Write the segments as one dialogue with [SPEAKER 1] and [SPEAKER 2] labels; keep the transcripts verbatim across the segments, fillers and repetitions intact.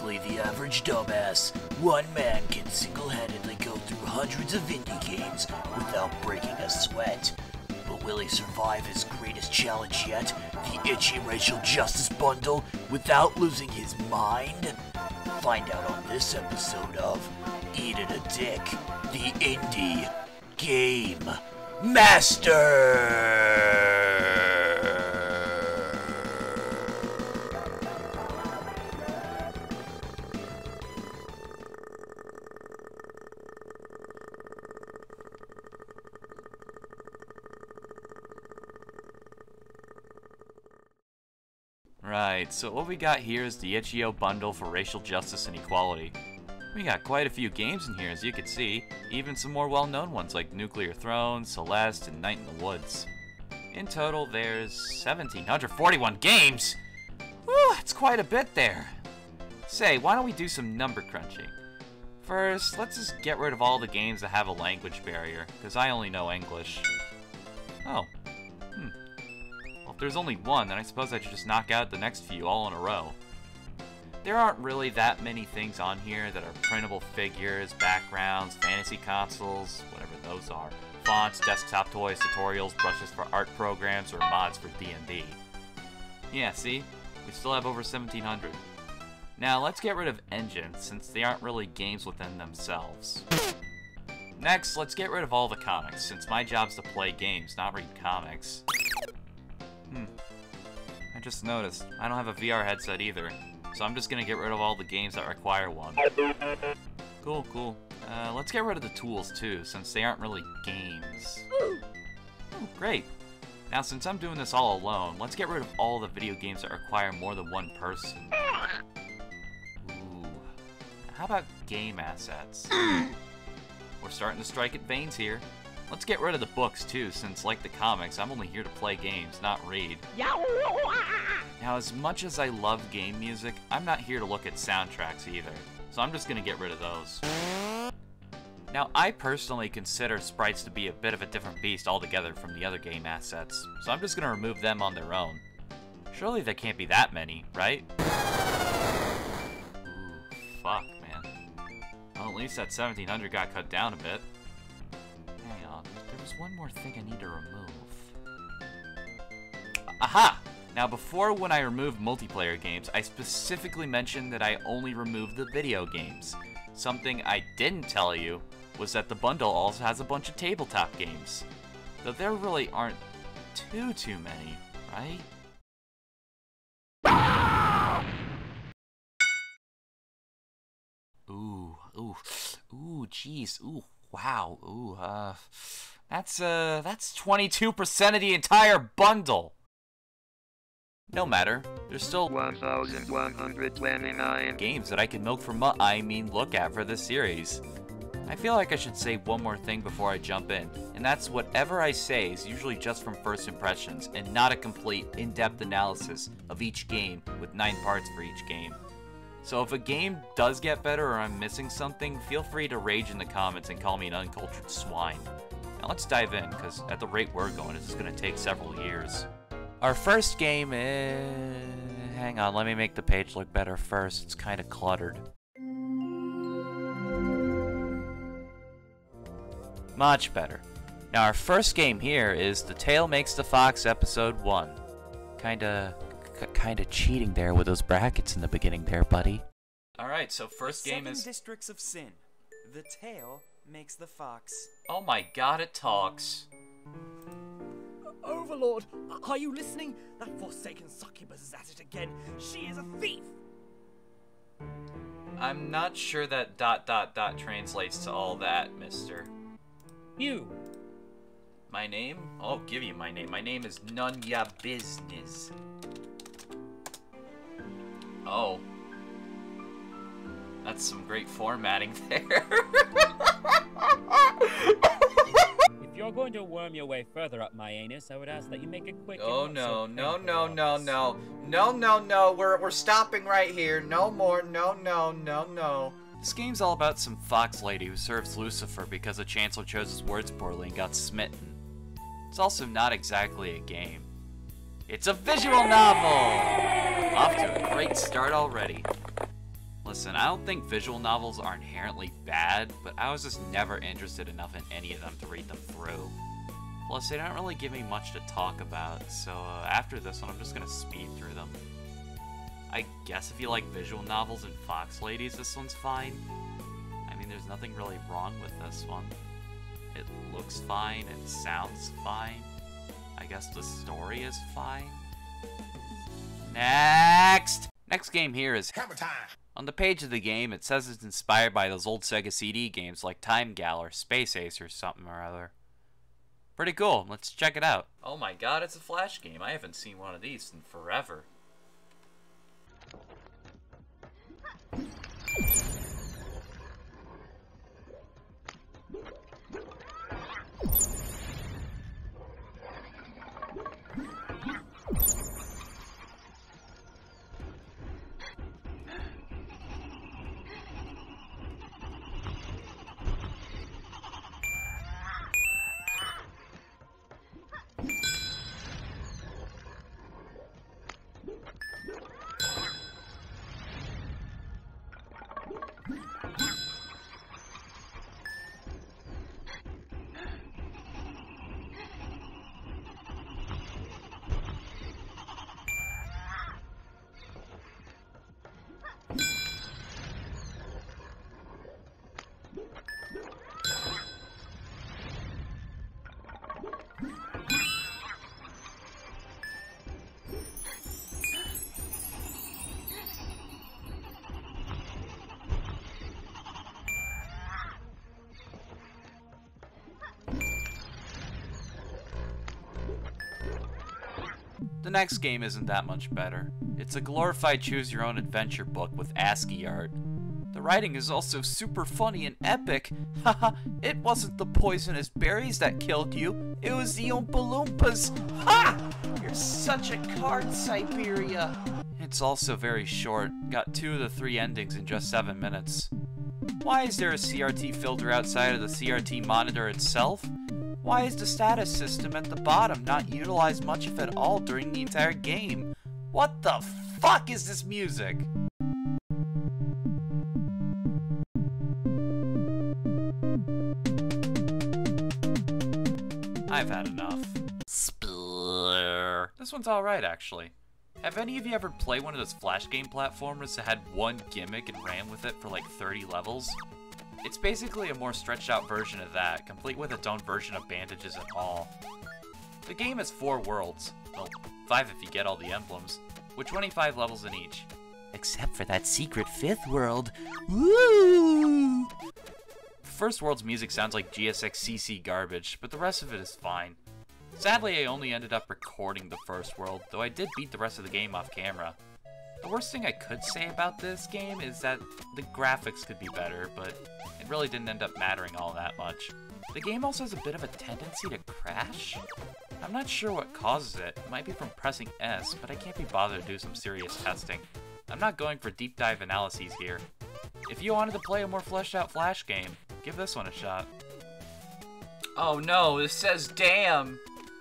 [SPEAKER 1] basically the average dumbass. One man can single-handedly go through hundreds of indie games without breaking a sweat. But will he survive his greatest challenge yet, the itchy racial justice bundle, without losing his mind? Find out on this episode of Eat It a Dick, the Indie Game Master!
[SPEAKER 2] Right, so what we got here is the itch dot I O bundle for racial justice and equality. We got quite a few games in here, as you can see, even some more well-known ones like Nuclear Throne, Celeste, and Night in the Woods. In total, there's one thousand seven hundred forty-one games! Whew, that's quite a bit there! Say, why don't we do some number crunching? First, let's just get rid of all the games that have a language barrier, because I only know English. Oh. Hmm. Well, if there's only one, then I suppose I should just knock out the next few all in a row. There aren't really that many things on here that are printable figures, backgrounds, fantasy consoles, whatever those are, fonts, desktop toys, tutorials, brushes for art programs, or mods for D and D. Yeah, see? We still have over seventeen hundred. Now, let's get rid of engines, since they aren't really games within themselves. Next, let's get rid of all the comics, since my job's to play games, not read comics. Hmm. I just noticed, I don't have a V R headset either. So I'm just gonna get rid of all the games that require one. Cool, cool. Uh, let's get rid of the tools too, since they aren't really games. Ooh, great. Now since I'm doing this all alone, let's get rid of all the video games that require more than one person. Ooh. How about game assets? We're starting to strike at veins here. Let's get rid of the books too, since like the comics, I'm only here to play games, not read. Now, as much as I love game music, I'm not here to look at soundtracks either, so I'm just gonna get rid of those. Now, I personally consider sprites to be a bit of a different beast altogether from the other game assets, so I'm just gonna remove them on their own. Surely there can't be that many, right? Ooh, fuck, man. Well, at least that seventeen hundred got cut down a bit. Hang on, there was one more thing I need to remove. Aha! Now before, when I removed multiplayer games, I specifically mentioned that I only removed the video games. Something I didn't tell you was that the bundle also has a bunch of tabletop games. Though there really aren't too, too many, right? Ooh, ooh, ooh, jeez, ooh, wow, ooh, uh, that's, uh, that's twenty-two percent of the entire bundle! No matter, there's still
[SPEAKER 3] one thousand one hundred twenty-nine
[SPEAKER 2] games that I can milk for mu- I mean look at for this series. I feel like I should say one more thing before I jump in, and that's whatever I say is usually just from first impressions and not a complete, in-depth analysis of each game with nine parts for each game. So if a game does get better or I'm missing something, feel free to rage in the comments and call me an uncultured swine. Now let's dive in, because at the rate we're going, this is going to take several years. Our first game is... Hang on, let me make the page look better first. It's kind of cluttered. Much better. Now our first game here is The Tail Makes the Fox Episode one. Kinda... kinda cheating there with those brackets in the beginning there, buddy. Alright, so first game is...
[SPEAKER 4] Seven Districts of Sin. The Tail Makes the Fox.
[SPEAKER 2] Oh my god, it talks.
[SPEAKER 5] Overlord, are you listening? That forsaken succubus is at it again. She is a thief!
[SPEAKER 2] I'm not sure that dot dot dot translates to all that, mister.
[SPEAKER 6] You.
[SPEAKER 2] My name? I'll give you my name. My name is None Ya Business. Oh. That's some great formatting there.
[SPEAKER 6] If you're going to worm your way further up my anus, I would ask that you make it quick.
[SPEAKER 2] Oh no, no, no, no, no. No, no, no. We're we're stopping right here. No more. No, no, no, no. This game's all about some fox lady who serves Lucifer because the Chancellor chose his words poorly and got smitten. It's also not exactly a game. It's a visual novel! Off to a great start already. Listen, I don't think visual novels are inherently bad, but I was just never interested enough in any of them to read them through. Plus, they don't really give me much to talk about, so uh, after this one, I'm just gonna speed through them. I guess if you like visual novels and Fox Ladies, this one's fine. I mean, there's nothing really wrong with this one. It looks fine, it sounds fine. I guess the story is fine. Next! Next game here is
[SPEAKER 7] HammerTime!
[SPEAKER 2] On the page of the game, it says it's inspired by those old Sega C D games like Time Gal or Space Ace or something or other. Pretty cool. Let's check it out. Oh my god, it's a Flash game. I haven't seen one of these in forever. The next game isn't that much better. It's a glorified choose-your-own-adventure book with ASCII art. The writing is also super funny and epic. Haha, it wasn't the poisonous berries that killed you, it was the Oompa Loompas. Ha! You're such a card, Siberia. It's also very short, got two of the three endings in just seven minutes. Why is there a C R T filter outside of the C R T monitor itself? Why is the status system at the bottom not utilized much if at all during the entire game? What the fuck is this music? I've had enough. Speer. This one's alright, actually. Have any of you ever played one of those Flash game platformers that had one gimmick and ran with it for like thirty levels? It's basically a more stretched out version of that, complete with its own version of bandages and all. The game has four worlds, well, five if you get all the emblems, with twenty-five levels in each. Except for that secret fifth world. Woo! The first world's music sounds like G S X C C garbage, but the rest of it is fine. Sadly, I only ended up recording the first world, though I did beat the rest of the game off camera. The worst thing I could say about this game is that the graphics could be better, but it really didn't end up mattering all that much. The game also has a bit of a tendency to crash. I'm not sure what causes it. It might be from pressing S, but I can't be bothered to do some serious testing. I'm not going for deep dive analyses here. If you wanted to play a more fleshed out Flash game, give this one a shot. Oh no, this says damn!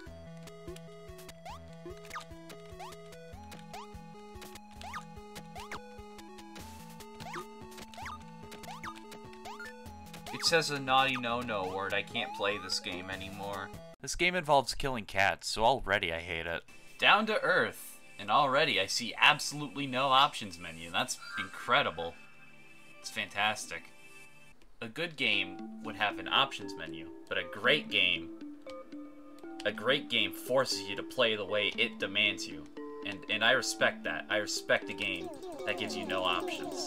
[SPEAKER 2] It says a naughty no-no word. I can't play this game anymore. This game involves killing cats, so already I hate it. Down to earth, and already I see absolutely no options menu. That's incredible. It's fantastic. A good game would have an options menu, but a great game, a great game forces you to play the way it demands you. And, and I respect that. I respect a game that gives you no options.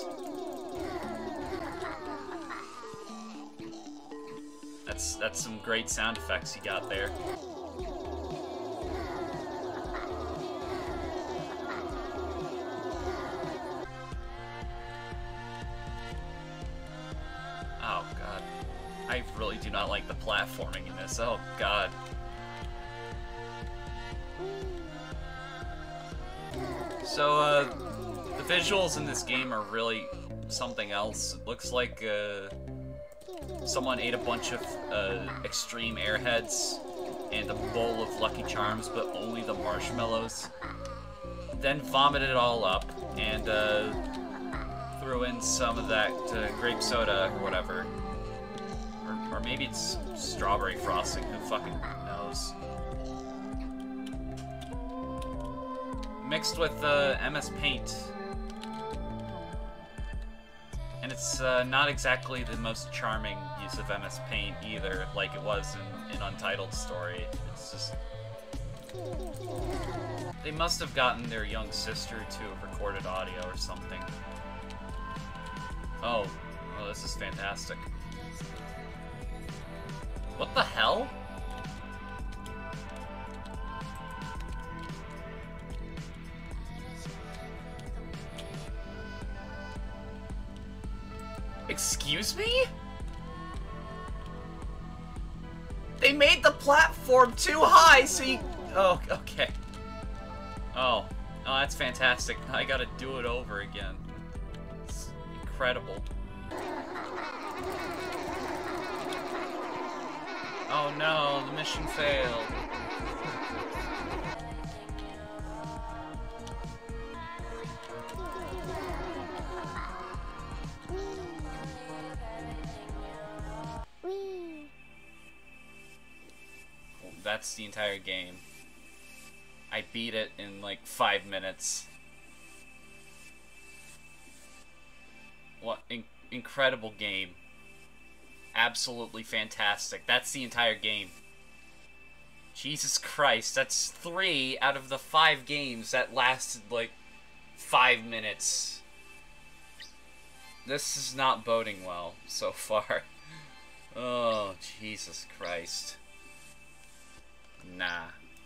[SPEAKER 2] That's, that's some great sound effects you got there. Oh god. I really do not like the platforming in this. Oh god. So, uh, the visuals in this game are really something else. It looks like, uh... someone ate a bunch of uh, extreme airheads and a bowl of Lucky Charms, but only the marshmallows. Then vomited it all up and uh, threw in some of that uh, grape soda or whatever. Or, or maybe it's strawberry frosting, who fucking knows. Mixed with uh, M S Paint. And it's uh, not exactly the most charming use of M S Paint either, like it was in, in Untitled Story. It's just... They must have gotten their young sister to have recorded audio or something. Oh, oh, this is fantastic. What the hell? Excuse me? They made the platform too high, so you... Oh, okay. Oh. Oh, that's fantastic. I gotta do it over again. It's incredible. Oh no, the mission failed. That's the entire game. I beat it in like five minutes. What in incredible game. Absolutely fantastic. That's the entire game. Jesus Christ, that's three out of the five games that lasted like five minutes. This is not boding well so far. Oh, Jesus Christ. Nah.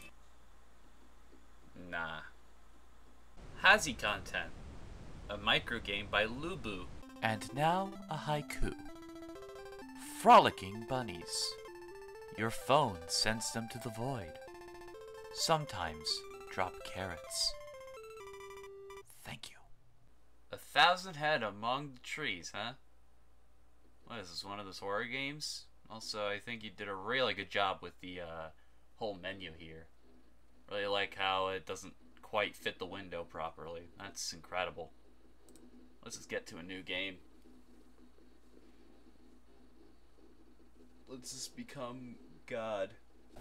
[SPEAKER 2] Nah. Hasicontent, a microgame by Lubu.
[SPEAKER 1] And now a haiku. Frolicking bunnies. Your phone sends them to the void. Sometimes drop carrots. Thank you.
[SPEAKER 2] A thousand head among the trees, huh? What is this, one of those horror games? Also, I think you did a really good job with the uh, whole menu here. Really like how it doesn't quite fit the window properly. That's incredible. Let's just get to a new game. Let's just become God.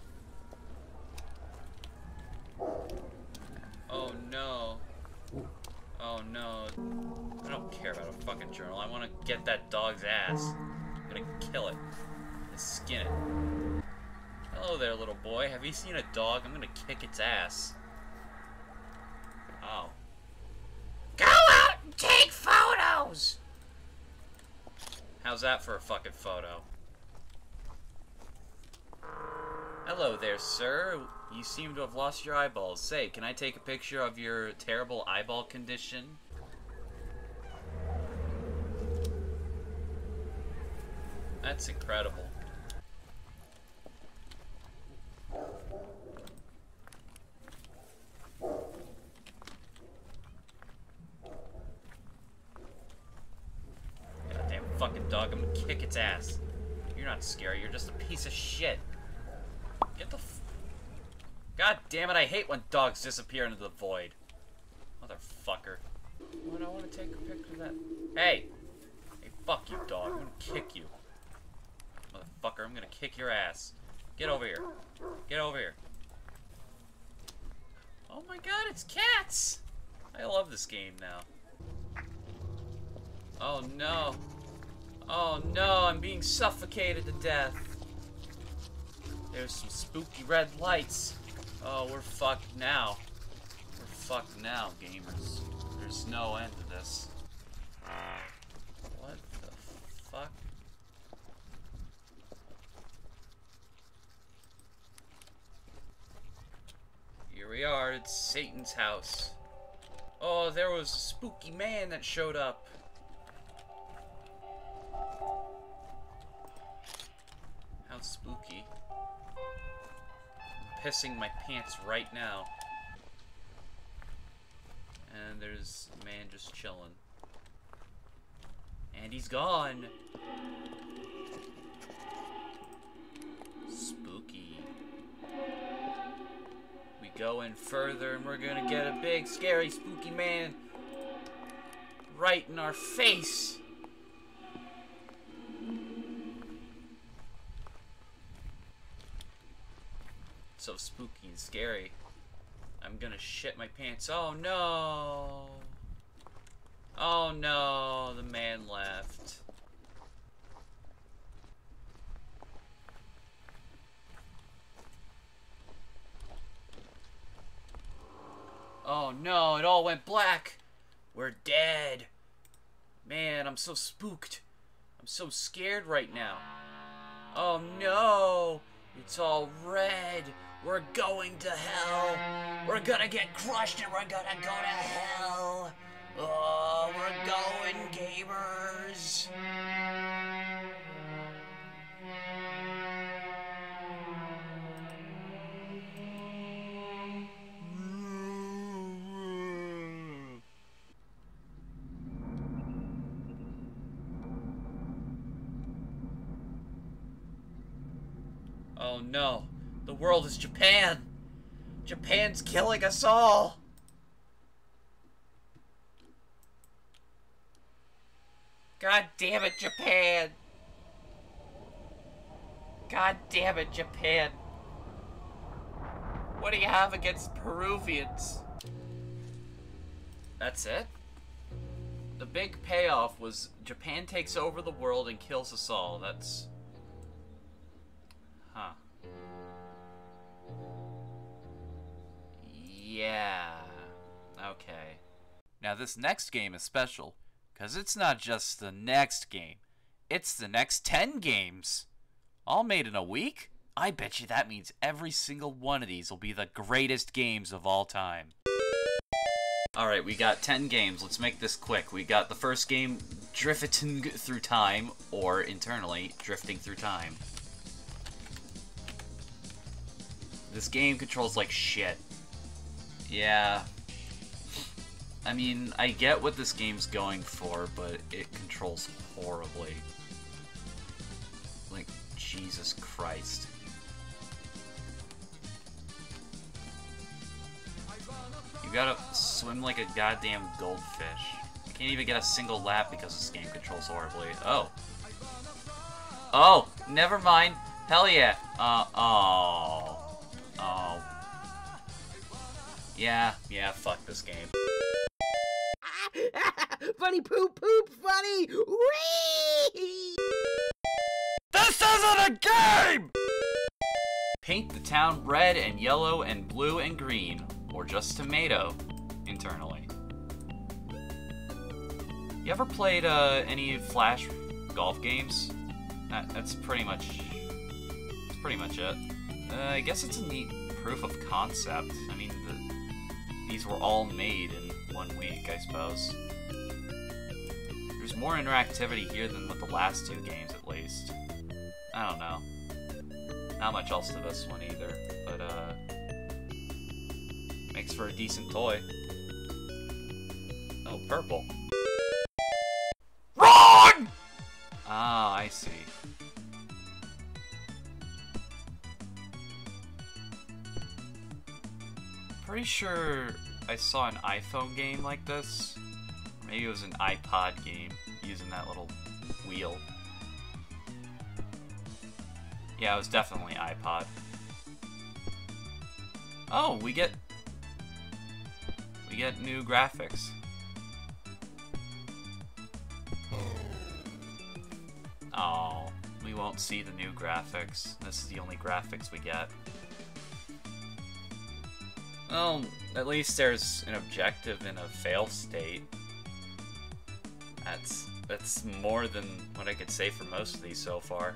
[SPEAKER 2] Oh no. Oh no. I don't care about a fucking journal. I want to get that dog's ass. I'm gonna kill it. And skin it. Hello there, little boy. Have you seen a dog? I'm gonna kick its ass. Oh. Go out and take photos! How's that for a fucking photo? Hello there, sir. You seem to have lost your eyeballs. Say, can I take a picture of your terrible eyeball condition? That's incredible. Goddamn fucking dog, I'm gonna kick its ass. You're not scary, you're just a piece of shit. Get the f- God damn it, I hate when dogs disappear into the void. Motherfucker. Why do I want to take a picture of that? Hey! Hey, fuck you, dog. I'm gonna kick you. Motherfucker, I'm gonna kick your ass. Get over here. Get over here. Oh my god, it's cats! I love this game now. Oh no. Oh no, I'm being suffocated to death. There's some spooky red lights. Oh, we're fucked now. We're fucked now, gamers. There's no end to this. What the fuck? Here we are, it's Satan's house. Oh, there was a spooky man that showed up. How spooky. I'm pissing my pants right now. And there's a man just chilling. And he's gone. Spooky. We go in further and we're gonna get a big, scary, spooky man right in our face. So spooky and scary. I'm gonna shit my pants. Oh no! Oh no, the man left. Oh no, it all went black. We're dead. Man, I'm so spooked. I'm so scared right now. Oh no, it's all red. We're going to hell. We're gonna get crushed and we're gonna go to hell. Oh, we're going, gamers. Oh no, the world is Japan. Japan's killing us all. God damn it, Japan. God damn it, Japan. What do you have against Peruvians? That's it? The big payoff was Japan takes over the world and kills us all. That's... Huh. Yeah. Okay. Now this next game is special, because it's not just the next game. It's the next ten games. All made in a week? I bet you that means every single one of these will be the greatest games of all time. Alright, we got ten games. Let's make this quick. We got the first game, Drifting Through Time, or internally, Drifting Through Time. This game controls like shit. Yeah. I mean, I get what this game's going for, but it controls horribly. Like, Jesus Christ. You gotta swim like a goddamn goldfish. You can't even get a single lap because this game controls horribly. Oh. Oh, never mind. Hell yeah. Uh, oh. Oh. Yeah, yeah, fuck this game.
[SPEAKER 5] Funny poop poop funny! Whee!
[SPEAKER 2] This isn't a game! Paint the town red and yellow and blue and green, or just tomato, internally. You ever played uh, any Flash golf games? That, that's pretty much, that's pretty much it. Uh, I guess it's a neat proof of concept. I mean, the, these were all made in one week, I suppose. There's more interactivity here than with the last two games, at least. I don't know. Not much else to this one either, but uh, makes for a decent toy. Oh, purple. Wrong! Ah, I see. Pretty sure I saw an iPhone game like this. Maybe it was an iPod game using that little wheel. Yeah, it was definitely iPod. Oh, we get we get new graphics. Oh, we won't see the new graphics. This is the only graphics we get. Well, at least there's an objective in a fail state. That's that's more than what I could say for most of these so far.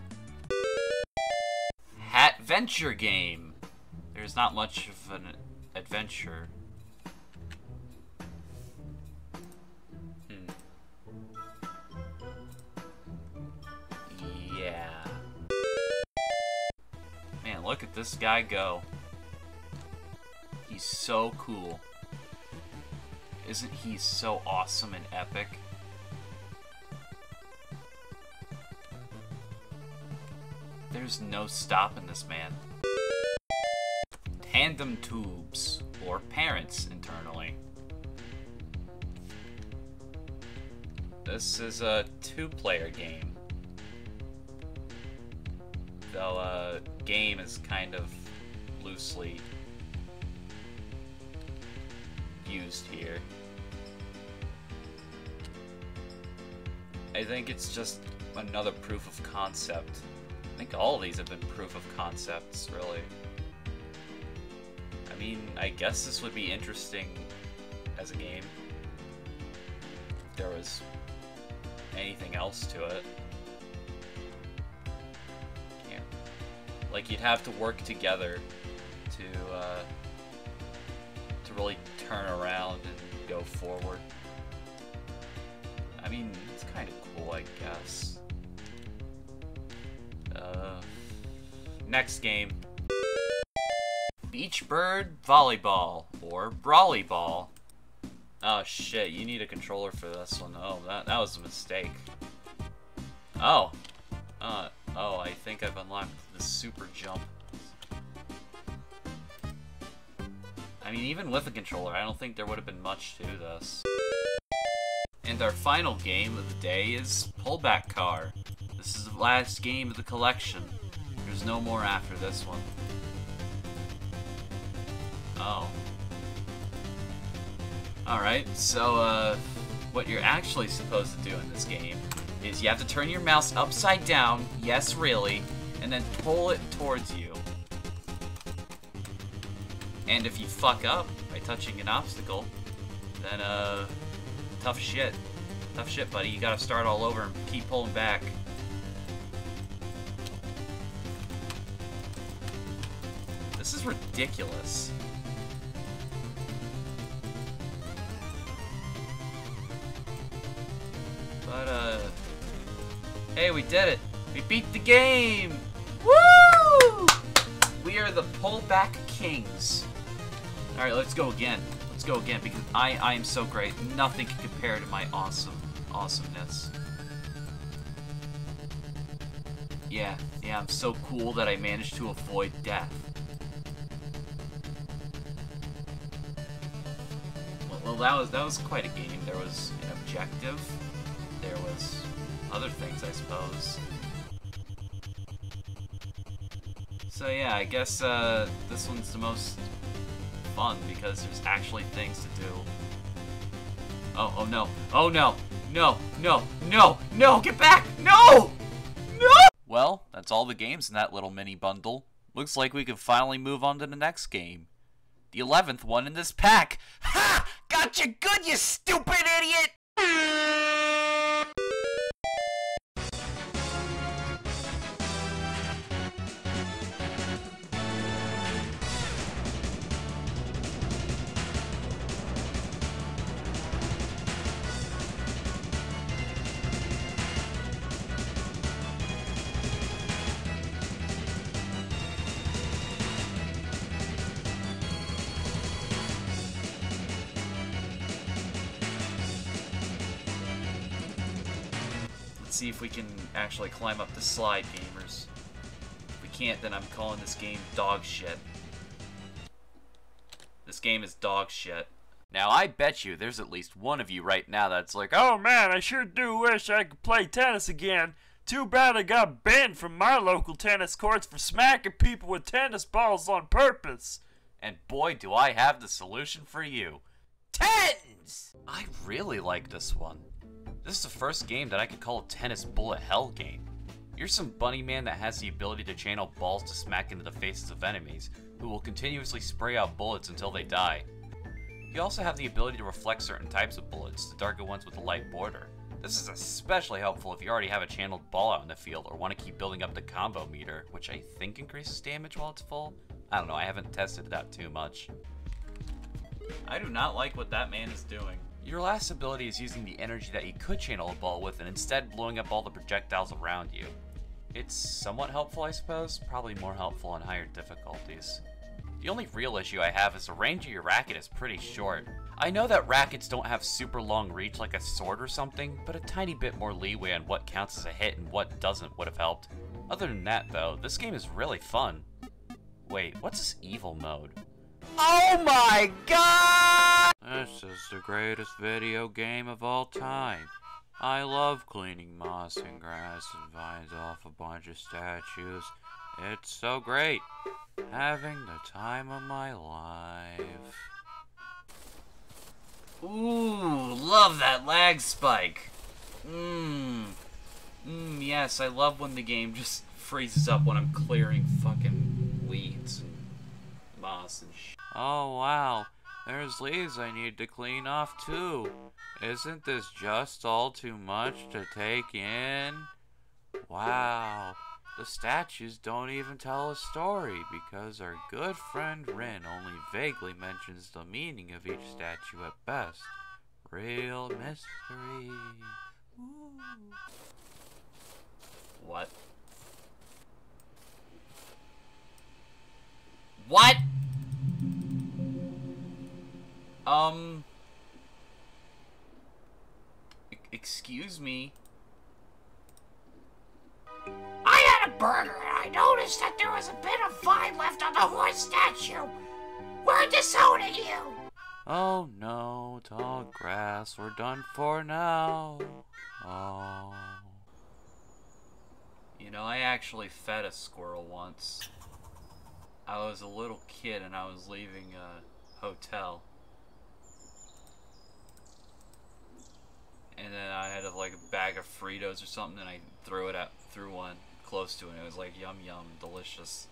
[SPEAKER 2] Adventure game. There's not much of an adventure. Hmm. Yeah. Man, look at this guy go. He's so cool. Isn't he so awesome and epic? There's no stopping this man. Tandem tubes, or parents internally. This is a two-player game. Though, uh, game is kind of loosely used here. I think it's just another proof of concept. I think all of these have been proof of concepts, really. I mean, I guess this would be interesting as a game if there was anything else to it. Yeah. Like, you'd have to work together to, uh, to really turn around and go forward. I mean, it's kind of cool, I guess. Uh, next game. Beach Bird Volleyball, or Brawly Ball. Oh shit, you need a controller for this one. Oh, that, that was a mistake. Oh. Uh, oh, I think I've unlocked the super jump. I mean, even with a controller, I don't think there would have been much to this. And our final game of the day is Pullback Car. This is the last game of the collection. There's no more after this one. Oh. Alright, so, uh, what you're actually supposed to do in this game is you have to turn your mouse upside down, yes really, and then pull it towards you. And if you fuck up by touching an obstacle, then, uh, tough shit. Tough shit, buddy. You gotta start all over and keep pulling back. This is ridiculous. But, uh... hey, we did it! We beat the game! Woo! We are the pullback kings. Alright, let's go again. Let's go again, because I, I am so great. Nothing can compare to my awesome, awesomeness. Yeah, yeah, I'm so cool that I managed to avoid death. Well, well that was that was quite a game. There was an objective. There was other things, I suppose. So yeah, I guess uh, this one's the most fun because there's actually things to do. Oh, oh no. Oh no. No, no, no, no, get back! No! No! Well, that's all the games in that little mini bundle. Looks like we can finally move on to the next game. The eleventh one in this pack. Ha! Got you good, you stupid idiot! See if we can actually climb up the slide, gamers. If we can't, then I'm calling this game dog shit. This game is dog shit. Now, I bet you there's at least one of you right now that's like, oh man, I sure do wish I could play tennis again. Too bad I got banned from my local tennis courts for smacking people with tennis balls on purpose. And boy, do I have the solution for you. Tens! I really like this one. This is the first game that I could call a tennis bullet hell game. You're some bunny man that has the ability to channel balls to smack into the faces of enemies, who will continuously spray out bullets until they die. You also have the ability to reflect certain types of bullets, the darker ones with a light border. This is especially helpful if you already have a channeled ball out in the field or want to keep building up the combo meter, which I think increases damage while it's full. I don't know, I haven't tested it out too much. I do not like what that man is doing. Your last ability is using the energy that you could channel a ball with and instead blowing up all the projectiles around you. It's somewhat helpful, I suppose, probably more helpful on higher difficulties. The only real issue I have is the range of your racket is pretty short. I know that rackets don't have super long reach like a sword or something, but a tiny bit more leeway on what counts as a hit and what doesn't would have helped. Other than that though, this game is really fun. Wait, what's this evil mode? Oh my god! This is the greatest video game of all time. I love cleaning moss and grass and vines off a bunch of statues. It's so great. Having the time of my life. Ooh, love that lag spike. Mmm. Mmm, yes, I love when the game just freezes up when I'm clearing fucking weeds and moss and sh- Oh, wow. There's leaves I need to clean off, too. Isn't this just all too much to take in? Wow. The statues don't even tell a story because our good friend Rin only vaguely mentions the meaning of each statue at best. Real mystery. Ooh. What? What? Um... E- excuse me?
[SPEAKER 1] I had a burger and I noticed that there was a bit of vine left on the horse statue. We're disowning you.
[SPEAKER 2] Oh no, tall grass, we're done for now. Oh. You know, I actually fed a squirrel once. I was a little kid and I was leaving a hotel. And then I had a, like a bag of Fritos or something, and I threw it at threw one close to it. And it was like yum yum, delicious.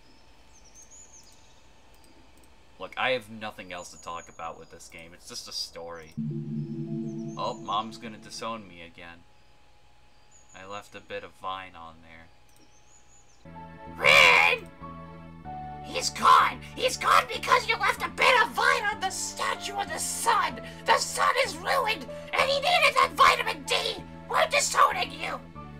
[SPEAKER 2] Look, I have nothing else to talk about with this game. It's just a story. Oh, Mom's gonna disown me again. I left a bit of vine on there.
[SPEAKER 1] Rin! He's gone! He's gone because you left a bit of vine on the statue of the sun! The sun is ruined, and he needed that vitamin D! We're disowning you!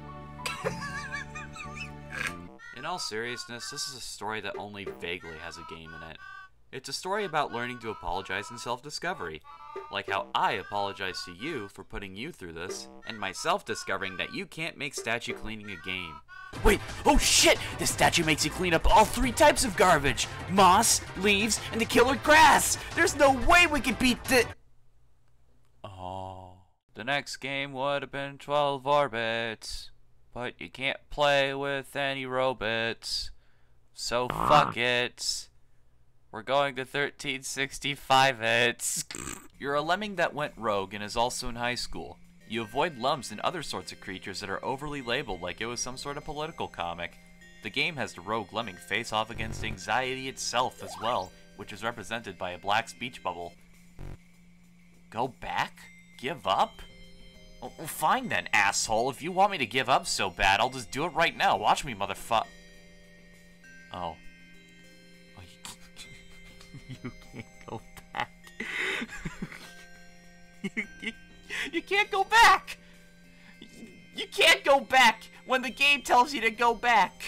[SPEAKER 2] In all seriousness, this is a story that only vaguely has a game in it. It's a story about learning to apologize in self-discovery. Like how I apologize to you for putting you through this, and myself discovering that you can't make statue cleaning a game.
[SPEAKER 1] Wait, oh shit! This statue makes you clean up all three types of garbage! Moss, leaves, and the killer grass! There's no way we could beat the-
[SPEAKER 2] Oh. The next game would have been twelve orbits. But you can't play with any robots. So fuck it. We're going to thirteen sixty-five it. You're a lemming that went rogue and is also in high school. You avoid lumps and other sorts of creatures that are overly labeled like it was some sort of political comic. The game has the rogue lemming face off against anxiety itself as well, which is represented by a black speech bubble. Go back? Give up? Well, well, fine then, asshole. If you want me to give up so bad, I'll just do it right now. Watch me, motherfuck. Oh. Oh, you, you can't go back. you, you, you can't go back! You can't go back when the game tells you to go back!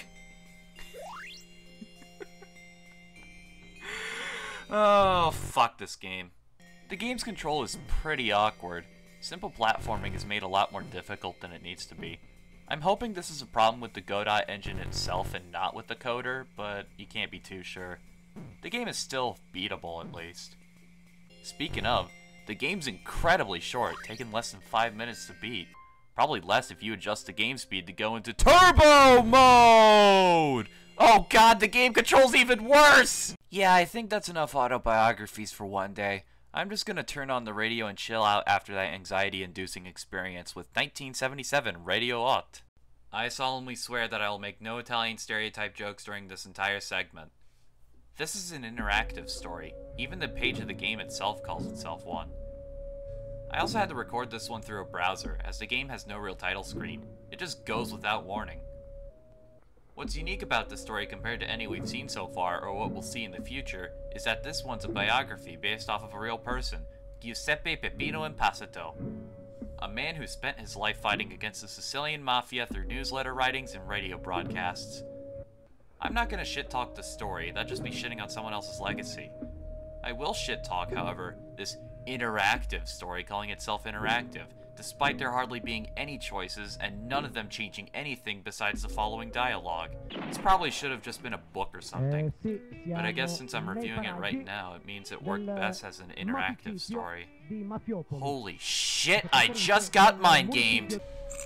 [SPEAKER 2] Oh, fuck this game. The game's control is pretty awkward. Simple platforming is made a lot more difficult than it needs to be. I'm hoping this is a problem with the Godot engine itself and not with the coder, but you can't be too sure. The game is still beatable, at least. Speaking of, the game's incredibly short, taking less than five minutes to beat. Probably less if you adjust the game speed to go into turbo mode! Oh god, the game control's even worse! Yeah, I think that's enough autobiographies for one day. I'm just gonna turn on the radio and chill out after that anxiety-inducing experience with nineteen seventy-seven Radio Ott. I solemnly swear that I will make no Italian stereotype jokes during this entire segment. This is an interactive story. Even the page of the game itself calls itself one. I also had to record this one through a browser, as the game has no real title screen. It just goes without warning. What's unique about this story compared to any we've seen so far, or what we'll see in the future, is that this one's a biography based off of a real person, Giuseppe Peppino Impastato, a man who spent his life fighting against the Sicilian Mafia through newsletter writings and radio broadcasts. I'm not gonna shit-talk the story, that'd just be shitting on someone else's legacy. I will shit-talk, however, this interactive story calling itself interactive, despite there hardly being any choices and none of them changing anything besides the following dialogue. This probably should have just been a book or something, but I guess since I'm reviewing it right now, it means it worked best as an interactive story. Holy shit, I just got mind gamed!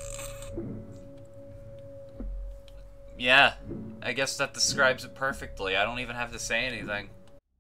[SPEAKER 2] Yeah, I guess that describes it perfectly. I don't even have to say anything.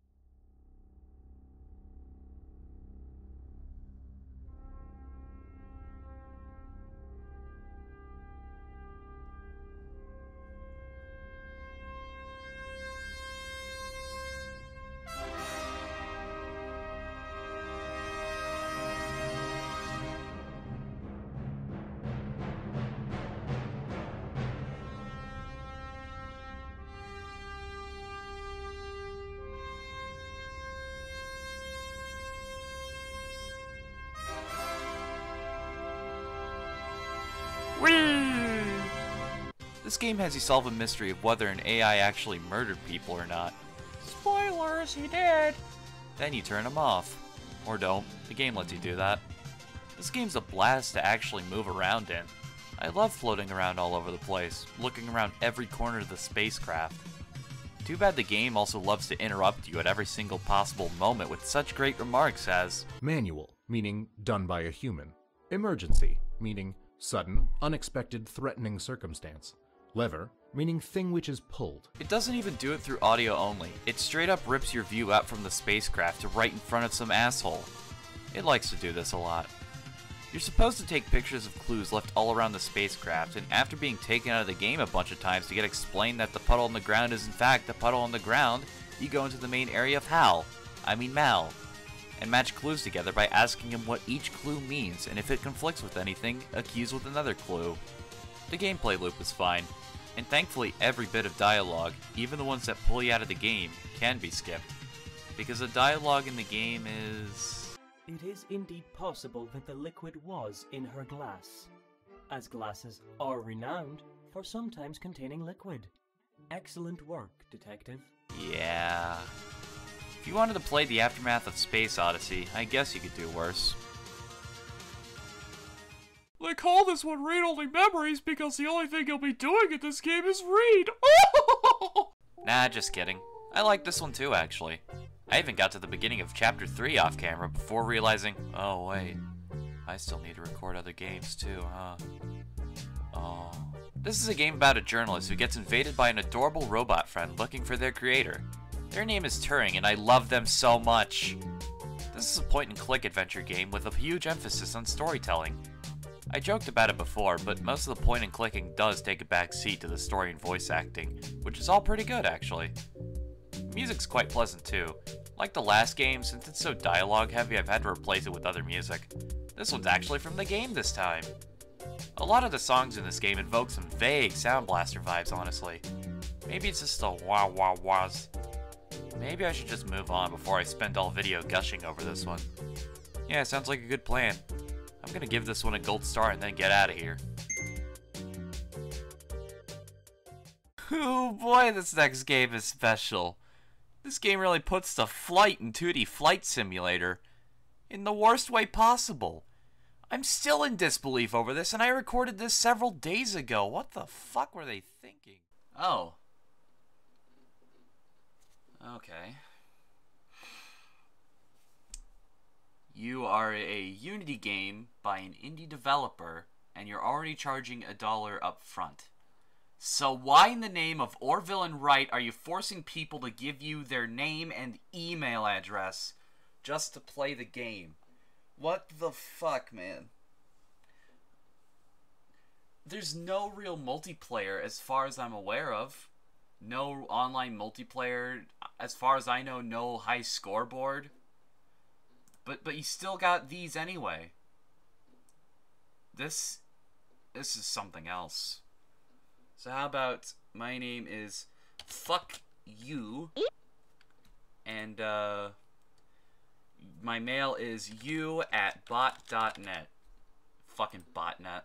[SPEAKER 2] This game has you solve a mystery of whether an A I actually murdered people or not. Spoilers, he did! Then you turn him off. Or don't. The game lets you do that. This game's a blast to actually move around in. I love floating around all over the place, looking around every corner of the spacecraft. Too bad the game also loves to interrupt you at every single possible moment with such great remarks as
[SPEAKER 7] Manual, meaning done by a human. Emergency, meaning sudden, unexpected, threatening circumstance. Lever, meaning thing which is pulled.
[SPEAKER 2] It doesn't even do it through audio only. It straight up rips your view out from the spacecraft to right in front of some asshole. It likes to do this a lot. You're supposed to take pictures of clues left all around the spacecraft, and after being taken out of the game a bunch of times to get explained that the puddle on the ground is in fact the puddle on the ground, you go into the main area of Hal, I mean Mal, and match clues together by asking him what each clue means, and if it conflicts with anything, accuse with another clue. The gameplay loop is fine, and thankfully every bit of dialogue, even the ones that pull you out of the game, can be skipped. Because the dialogue in the game is...
[SPEAKER 8] It is indeed possible that the liquid was in her glass, as glasses are renowned for sometimes containing liquid. Excellent work, detective.
[SPEAKER 2] Yeah... If you wanted to play the aftermath of Space Odyssey, I guess you could do worse.
[SPEAKER 9] They call this one read-only memories because the only thing you'll be doing in this game is read.
[SPEAKER 2] Nah, just kidding. I like this one too, actually. I even got to the beginning of Chapter three off camera before realizing, oh wait, I still need to record other games too, huh? Oh. This is a game about a journalist who gets invaded by an adorable robot friend looking for their creator. Their name is Turing, and I love them so much. This is a point-and-click adventure game with a huge emphasis on storytelling. I joked about it before, but most of the point-and-clicking does take a back seat to the story and voice acting, which is all pretty good, actually. Music's quite pleasant, too. Like the last game, since it's so dialogue-heavy, I've had to replace it with other music. This one's actually from the game this time. A lot of the songs in this game invoke some vague Sound Blaster vibes, honestly. Maybe it's just a wah-wah-wahs. Maybe I should just move on before I spend all video gushing over this one. Yeah, sounds like a good plan. I'm gonna give this one a gold star and then get out of here. Oh boy, this next game is special. This game really puts the flight in two D Flight Simulator in the worst way possible. I'm still in disbelief over this, and I recorded this several days ago. What the fuck were they thinking? Oh. Okay. You are a Unity game by an indie developer, and you're already charging a dollar up front. So why in the name of Orville and Wright are you forcing people to give you their name and email address just to play the game? What the fuck, man? There's no real multiplayer as far as I'm aware of. No online multiplayer. As far as I know, no high scoreboard. But but you still got these anyway. This this is something else. So how about my name is Fuck You, and uh, my mail is you at bot dot net. Fucking botnet.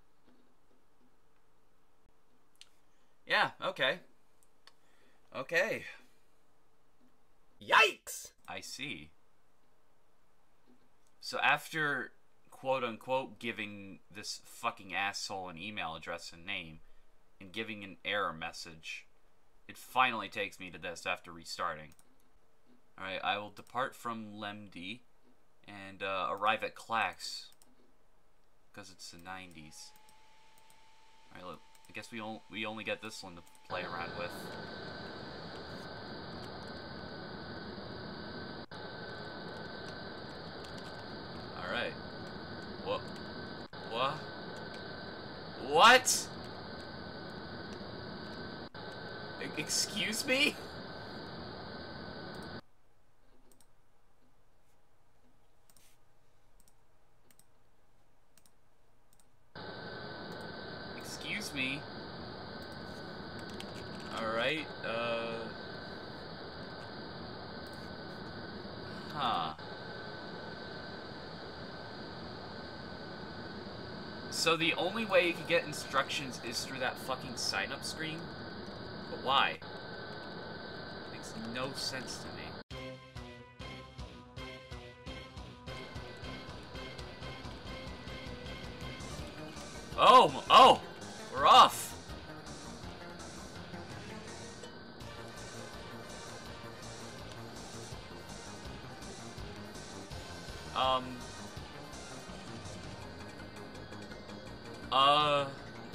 [SPEAKER 2] Yeah, okay. Okay.
[SPEAKER 5] Yikes!
[SPEAKER 2] I see. So after quote-unquote giving this fucking asshole an email address and name, and giving an error message, it finally takes me to this after restarting. Alright, I will depart from Lemdi and uh, arrive at Clax, because it's the nineties. Alright, look, I guess we, on we only get this one to play around with. Alright. What? What? What? E- excuse me? Excuse me? Alright, uh... Huh. So the only way you can get instructions is through that fucking sign-up screen? But why? Makes no sense to me. Oh! Oh! We're off! Um... Uh...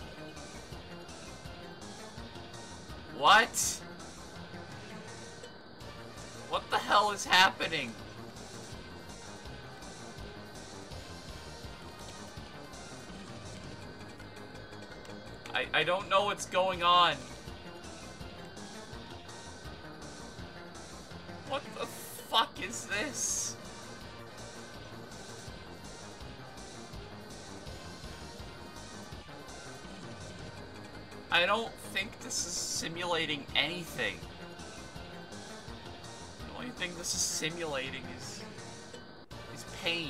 [SPEAKER 2] What? What the hell is happening? I, I don't know what's going on. What the fuck is this? I don't think this is simulating anything. The only thing this is simulating is... is pain.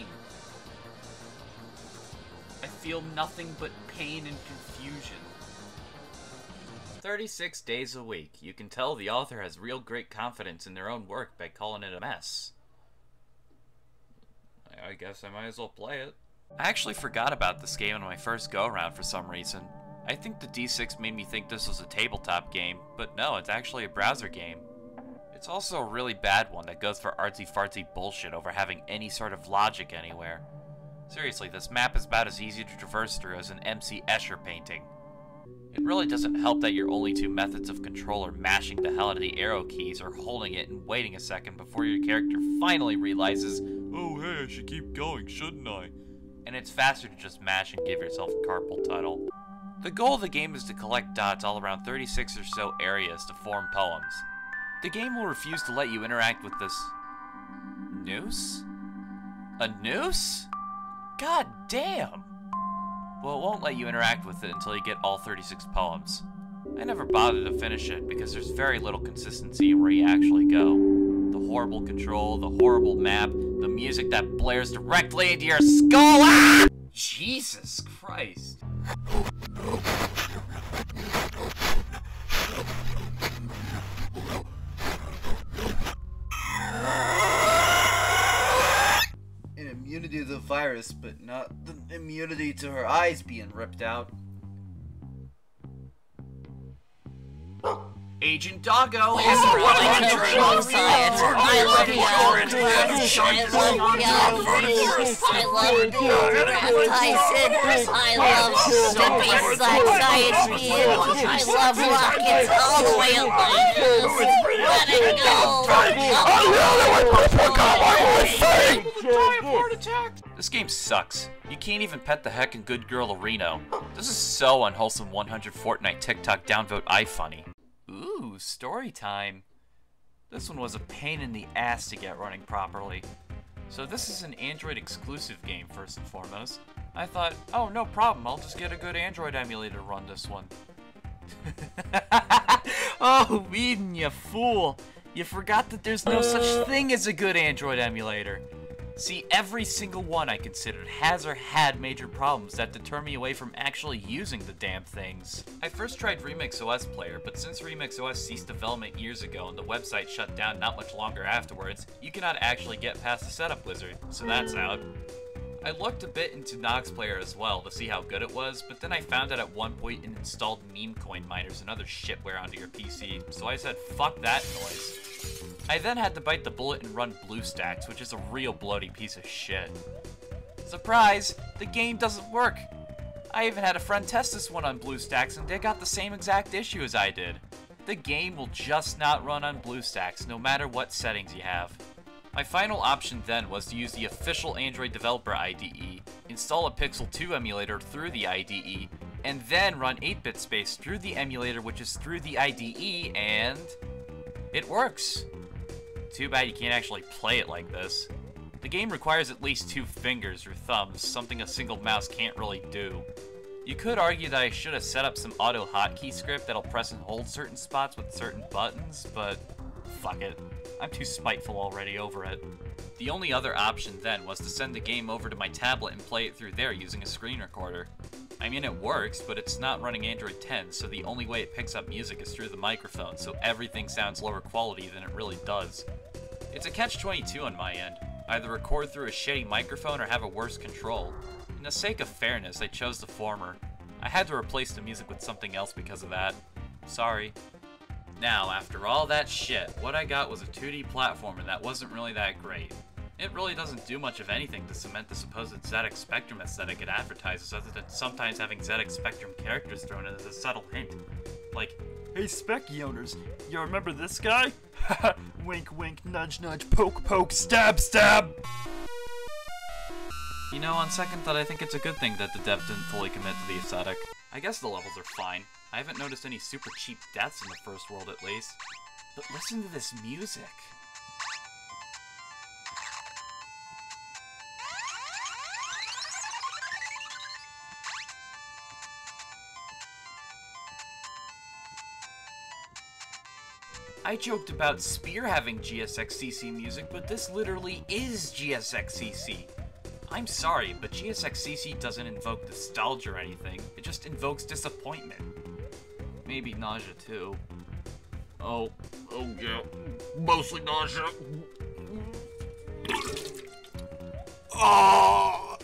[SPEAKER 2] I feel nothing but pain and confusion. thirty-six days a week. You can tell the author has real great confidence in their own work by calling it a mess. I guess I might as well play it. I actually forgot about this game on my first go-around for some reason. I think the D six made me think this was a tabletop game, but no, it's actually a browser game. It's also a really bad one that goes for artsy-fartsy bullshit over having any sort of logic anywhere. Seriously, this map is about as easy to traverse through as an M C Escher painting. It really doesn't help that your only two methods of control are mashing the hell out of the arrow keys or holding it and waiting a second before your character finally realizes, oh hey, I should keep going, shouldn't I? And it's faster to just mash and give yourself a carpal tunnel. The goal of the game is to collect dots all around thirty-six or so areas to form poems. The game will refuse to let you interact with this... noose? A noose? God damn! Well, it won't let you interact with it until you get all thirty-six poems. I never bothered to finish it because there's very little consistency in where you actually go. The horrible control, the horrible map, the music that blares directly into your skull. Ah! Jesus Christ. An immunity to the virus, but not the immunity to her eyes being ripped out. Agent Doggo is running control science. I love you. I love you. I love Tyson. I love Stippy Slack Science Beam. I love rockets all the way along. Let it go. This game sucks. You can't even pet the heckin' good girl Reno. This is so unwholesome one hundred Fortnite TikTok downvote iFunny. Ooh, story time. This one was a pain in the ass to get running properly. So this is an Android exclusive game first and foremost. I thought, oh no problem, I'll just get a good Android emulator to run this one. Oh, Eden, you fool. You forgot that there's no such thing as a good Android emulator. See, every single one I considered has or had major problems that deter me away from actually using the damn things. I first tried Remix O S Player, but since Remix O S ceased development years ago and the website shut down not much longer afterwards, you cannot actually get past the setup wizard, so that's out. I looked a bit into Nox Player as well to see how good it was, but then I found out at one point it installed meme coin miners and other shitware onto your P C, so I said fuck that noise. I then had to bite the bullet and run BlueStacks, which is a real bloaty piece of shit. Surprise! The game doesn't work! I even had a friend test this one on BlueStacks and they got the same exact issue as I did. The game will just not run on BlueStacks, no matter what settings you have. My final option then was to use the official Android developer I D E, install a Pixel two emulator through the I D E, and then run eight bit Space through the emulator which is through the I D E, and it works. Too bad you can't actually play it like this. The game requires at least two fingers or thumbs, something a single mouse can't really do. You could argue that I should have set up some auto hotkey script that'll press and hold certain spots with certain buttons, but fuck it. I'm too spiteful already over it. The only other option then was to send the game over to my tablet and play it through there using a screen recorder. I mean, it works, but it's not running Android ten, so the only way it picks up music is through the microphone, so everything sounds lower quality than it really does. It's a catch twenty-two on my end. Either record through a shitty microphone or have a worse control. In the sake of fairness, I chose the former. I had to replace the music with something else because of that. Sorry. Now, after all that shit, what I got was a two D platformer that wasn't really that great. It really doesn't do much of anything to cement the supposed Z X Spectrum aesthetic it advertises, other than sometimes having Z X Spectrum characters thrown in as a subtle hint. Like,
[SPEAKER 10] hey Specky owners, you remember this guy? Haha, wink wink, nudge nudge, poke poke, stab stab!
[SPEAKER 2] You know, on second thought, I think it's a good thing that the dev didn't fully commit to the aesthetic. I guess the levels are fine. I haven't noticed any super cheap deaths in the first world at least. But listen to this music. I joked about Speer having G S X C C music, but this literally is G S X C C. I'm sorry, but G S X C C doesn't invoke nostalgia or anything, it just invokes disappointment. Maybe nausea too. Oh, oh yeah, mostly nausea. Oh!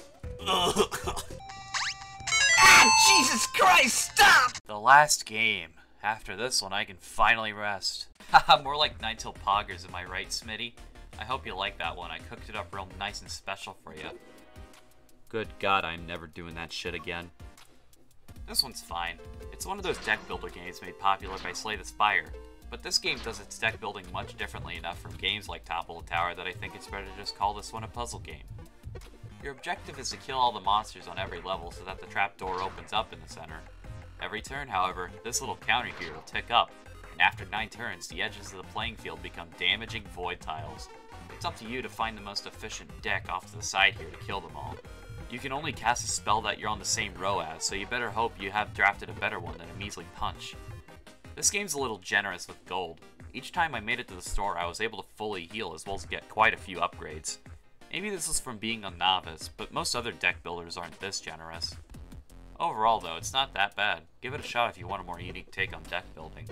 [SPEAKER 1] Ah, Jesus Christ, stop!
[SPEAKER 2] The last game. After this one, I can finally rest. Haha, more like Nine Tail Poggers, am I right, Smitty? I hope you like that one. I cooked it up real nice and special for you. Good God, I'm never doing that shit again. This one's fine. It's one of those deck builder games made popular by Slay the Spire. But this game does its deck building much differently enough from games like Topple the Tower that I think it's better to just call this one a puzzle game. Your objective is to kill all the monsters on every level so that the trapdoor opens up in the center. Every turn, however, this little counter here will tick up, and after nine turns, the edges of the playing field become damaging void tiles. It's up to you to find the most efficient deck off to the side here to kill them all. You can only cast a spell that you're on the same row as, so you better hope you have drafted a better one than a measly punch. This game's a little generous with gold. Each time I made it to the store, I was able to fully heal as well as get quite a few upgrades. Maybe this is from being a novice, but most other deck builders aren't this generous. Overall though, it's not that bad. Give it a shot if you want a more unique take on deck building.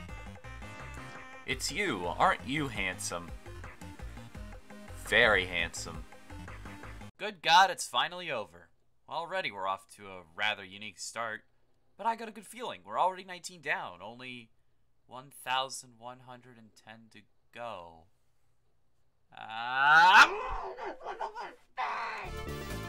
[SPEAKER 2] It's you, aren't you handsome? Very handsome. Good God, it's finally over. Already we're off to a rather unique start, but I got a good feeling. We're already nineteen down, only one thousand one hundred ten to go. Ah!